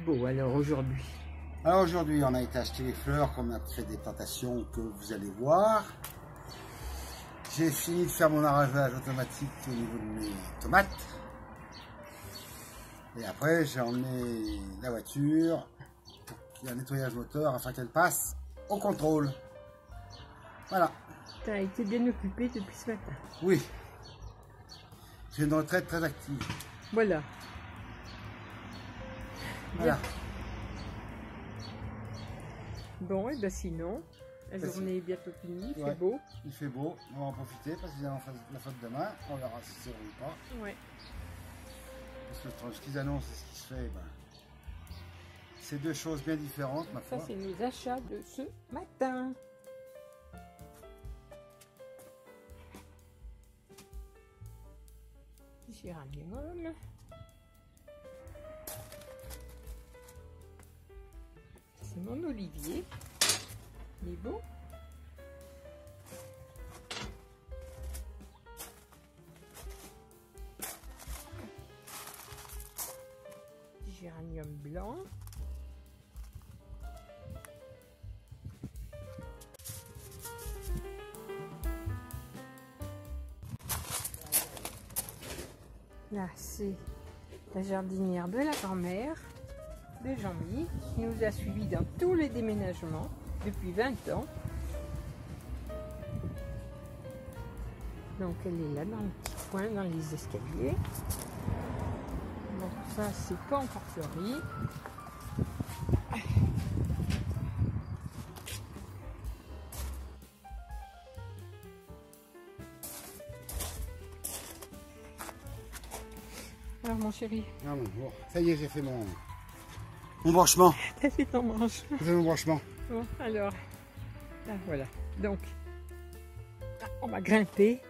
beau alors aujourd'hui? Alors aujourd'hui, on a été acheter les fleurs, qu'on a fait des plantations que vous allez voir. J'ai fini de faire mon arrosage automatique au niveau de mes tomates. Et après, j'ai emmené la voiture pour qu'il y ait un nettoyage moteur afin qu'elle passe au contrôle. Voilà. Tu as été bien occupé depuis ce matin. Oui. J'ai une retraite très active. Voilà. Voilà. Bon, et bien sinon, la journée est bientôt finie, il Ouais. fait beau. Il fait beau, on va en profiter parce qu'il y a la fête demain. On verra si c'est vrai ou pas. Ouais. Parce que ce qu'ils annoncent et ce qui se fait, ben, c'est deux choses bien différentes, ma foi. Ça, c'est nos achats de ce matin. Géranium. C'est mon olivier. Il est beau. Géranium blanc. Là, c'est la jardinière de la grand-mère de Jean-Mi, qui nous a suivis dans tous les déménagements depuis 20 ans. Donc elle est là dans le petit coin, dans les escaliers. Bon, ça c'est pas encore fleuri. Alors mon chéri, Non, non, bon, ça y est, j'ai fait mon branchement. t'as fait ton manche. J'ai fait mon branchement. Bon, alors, là voilà. Donc, là, on va grimper.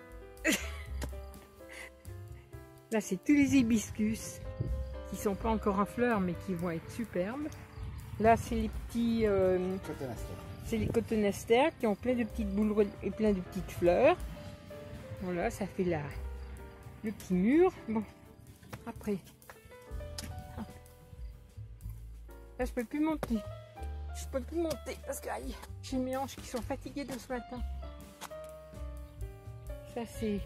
Là, c'est tous les hibiscus qui sont pas encore en fleurs, mais qui vont être superbes. Là, c'est les petits, c'est les cotonastères qui ont plein de petites boules et plein de petites fleurs. Voilà, ça fait là le petit mur. Bon, après, là, je peux plus monter. Je peux plus monter parce que aïe, j'ai mes hanches qui sont fatiguées de ce matin. Ça c'est...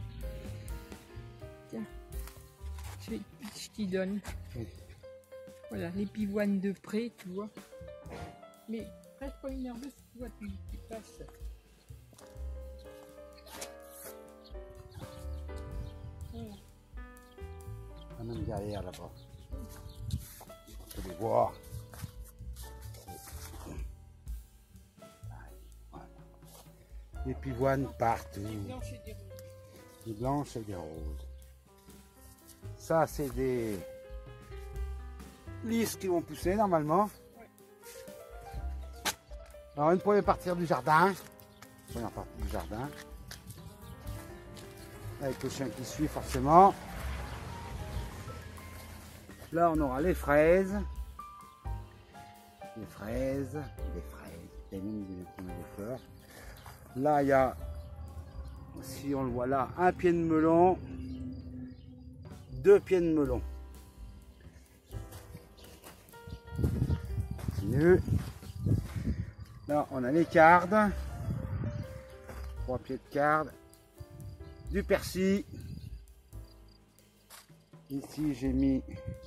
Tiens, je t'y donne. Oui. Voilà, les pivoines de près, tu vois. Mais reste pas nerveux si tu vois, tu passes. Voilà. Ah, même derrière là-bas. On peut les voir. Voilà. Les pivoines partout. Des blanches et des rouges. Des blanches et des roses. Ça, c'est des lys qui vont pousser normalement. Ouais. Alors, une première partie du jardin. Première partie du jardin. Avec le chien qui suit forcément. Là, on aura les fraises. Les fraises. Des fraises. Il y a même des fleurs. Là, il y a, si on le voit là, un pied de melon. 2 pieds de melon. Continue. Là, on a les cardes. 3 pieds de cardes. Du persil. Ici, j'ai mis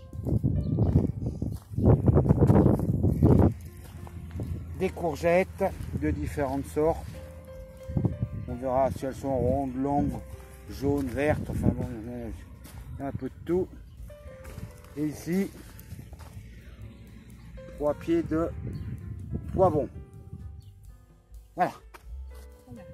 des courgettes de différentes sortes. On verra si elles sont rondes, longues, jaunes, vertes. Enfin bon, il y a un peu de tout. Et ici, 3 pieds de poivron. Voilà. Voilà.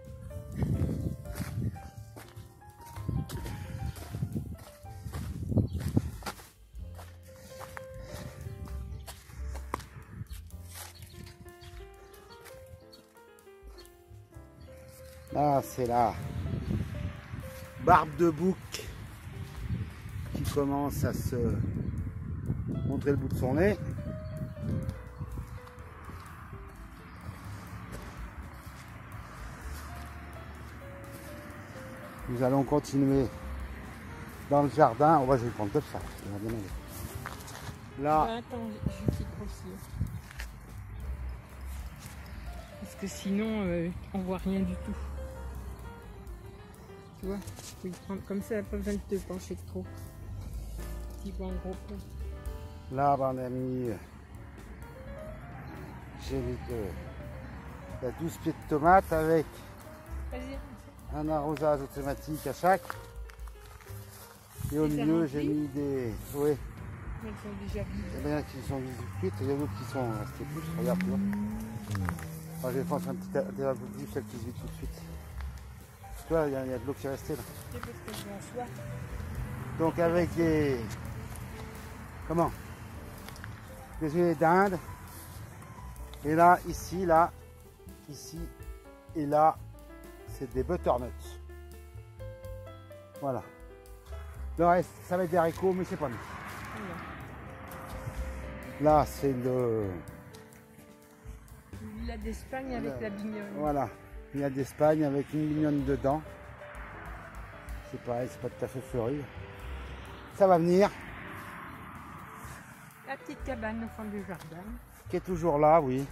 Là, c'est la barbe de bouc qui commence à se montrer le bout de son nez. Nous allons continuer dans le jardin. Oh, bah, je vais prendre comme ça. Là. Ah, attends, je vais grossir. Parce que sinon, on voit rien du tout. Tu vois, oui, comme ça, pas besoin de te pencher trop. Tu vois en gros plan. Là, on a mis. J'ai mis il y a 12 pieds de tomates avec un arrosage automatique à chaque. Et au milieu, j'ai mis des. Oui. Elles sont déjà vides. Il y en a qui sont vides cuites et il y en a d'autres qui sont restées plus. Regarde, tu vois. Moi, je vais prendre un petit apéritif, celle qui se vide tout de suite. Tu vois, il y a de l'eau qui est restée là. C'est parce que je m'en sois. Donc avec des. Comment? Des huiles d'Inde. Et là, ici, et là, c'est des butternuts. Voilà. Le reste, ça va être des haricots, mais c'est pas mis. Là, c'est le... La d'Espagne avec la bignonne. Voilà. Il y a d'Espagne avec une bignonne dedans. C'est pareil, c'est pas tout à fait fleuri. Ça va venir. La petite cabane au fond du jardin. Qui est toujours là, oui.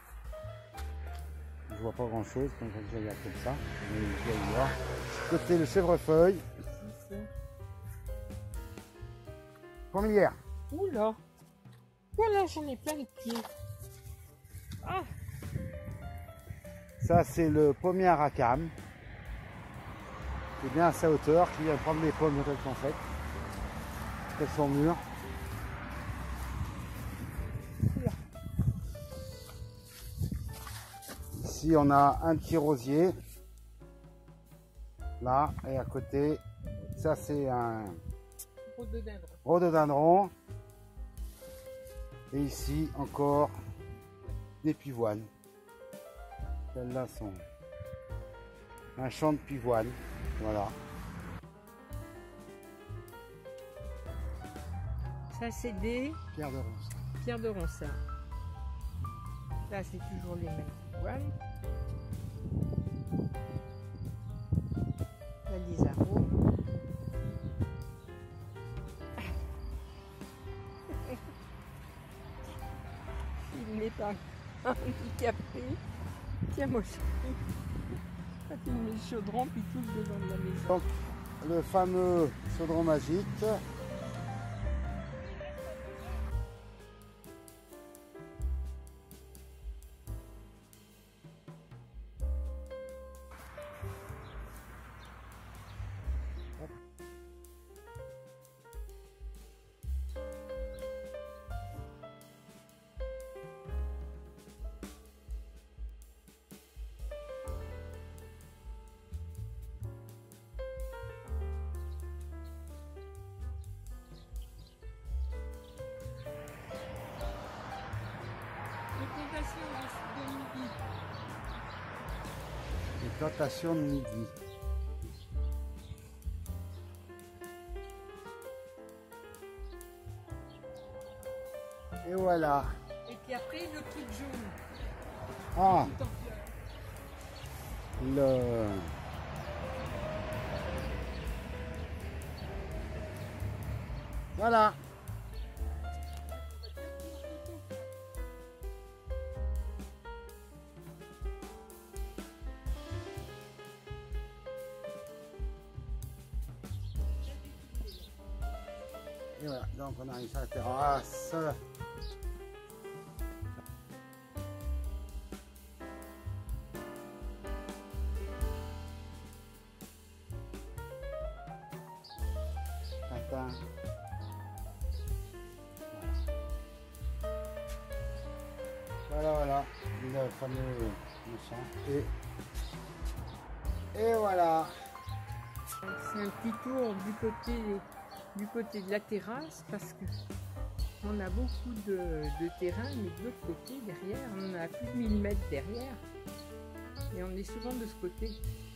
Je vois pas grand chose, donc je regarde comme ça. Mais je vais y voir. Côté le chèvrefeuille. Fourmilière. Oula. Voilà, j'en ai plein les pieds. Ah. Ça, c'est le pommier à racame. C'est bien à sa hauteur, qui vient prendre les pommes quand elles sont faites. Elles sont mûres. Ici, on a un petit rosier. Là, et à côté, ça c'est un rhododendron. Et ici, encore des pivoines. Celles-là sont un champ de pivoine. Voilà. Ça, c'est des Pierre de Ronce. pierres de Ronsard. Là, c'est toujours les mêmes pivoines. Là, les arômes. Il n'est pas handicapé. Tiens, moi aussi. Ça fait une chaudron puis tout devant de la maison. Donc, le fameux chaudron magique. Les plantations de midi. Et voilà. Et puis après, le truc jaune. Ah, Tout en fleurs. le... Voilà. Et voilà, donc on arrive sur la terrasse. Attends. Voilà, le fameux machin. Et voilà. C'est un petit tour du côté de la terrasse parce que on a beaucoup de terrain, mais de l'autre côté, derrière, on a plus de 1000 mètres derrière. Et on est souvent de ce côté.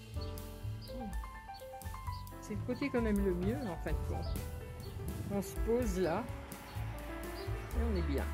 C'est le côté qu'on aime le mieux en fin de compte. On se pose là et on est bien.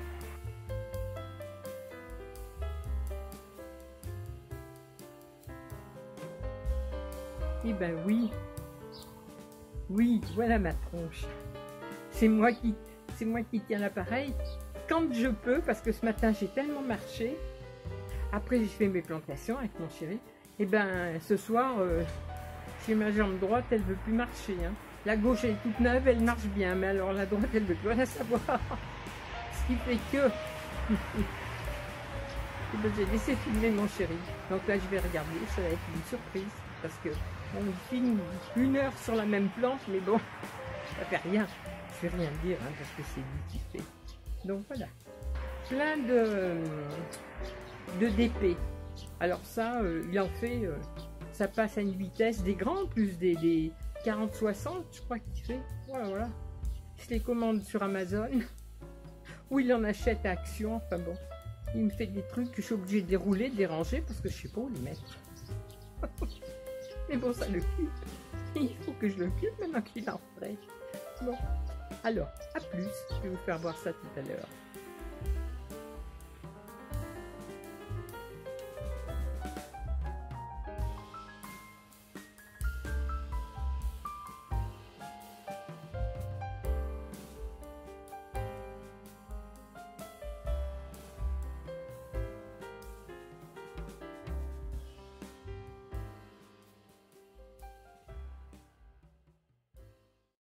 Eh ben oui, oui, voilà ma tronche. C'est moi qui c'est moi qui tiens l'appareil quand je peux, parce que ce matin j'ai tellement marché. Après j'ai fait mes plantations avec mon chéri. Et ben ce soir, j'ai ma jambe droite, elle veut plus marcher. Hein. La gauche elle est toute neuve, elle marche bien, mais alors la droite elle veut plus rien savoir. Ce qui fait que ben, j'ai laissé filmer mon chéri. Donc là je vais regarder, ça va être une surprise parce que on filme 1 heure sur la même plante, mais bon, ça fait rien. Je vais rien dire hein, parce que c'est lui qui fait. Donc voilà, plein de DP. Alors ça, il en fait, ça passe à une vitesse des grands, plus des 40-60, je crois qu'il fait. Voilà, voilà. Il se les commande sur Amazon, ou il en achète à Action, enfin bon. Il me fait des trucs que je suis obligée de dérouler, de déranger, parce que je sais pas où les mettre. Mais bon, ça l'occupe. Il faut que je l'occupe maintenant qu'il en ferait. Bon, alors, à plus. Je vais vous faire voir ça tout à l'heure.